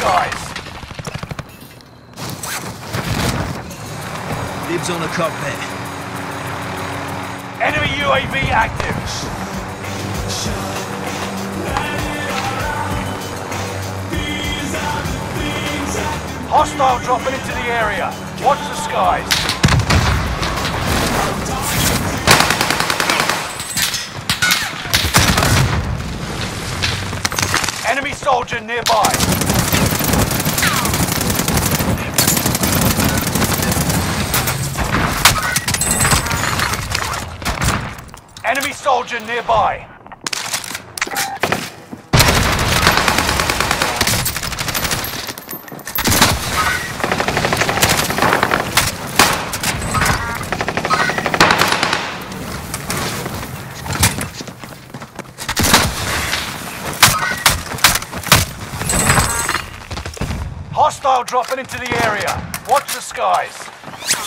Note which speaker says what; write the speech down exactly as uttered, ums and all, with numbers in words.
Speaker 1: skies.
Speaker 2: Dibs on a cockpit.
Speaker 1: Enemy U A V active. Hostile dropping into the area. Watch the skies. Enemy soldier nearby. Enemy soldier nearby. Hostile dropping into the area. Watch the skies.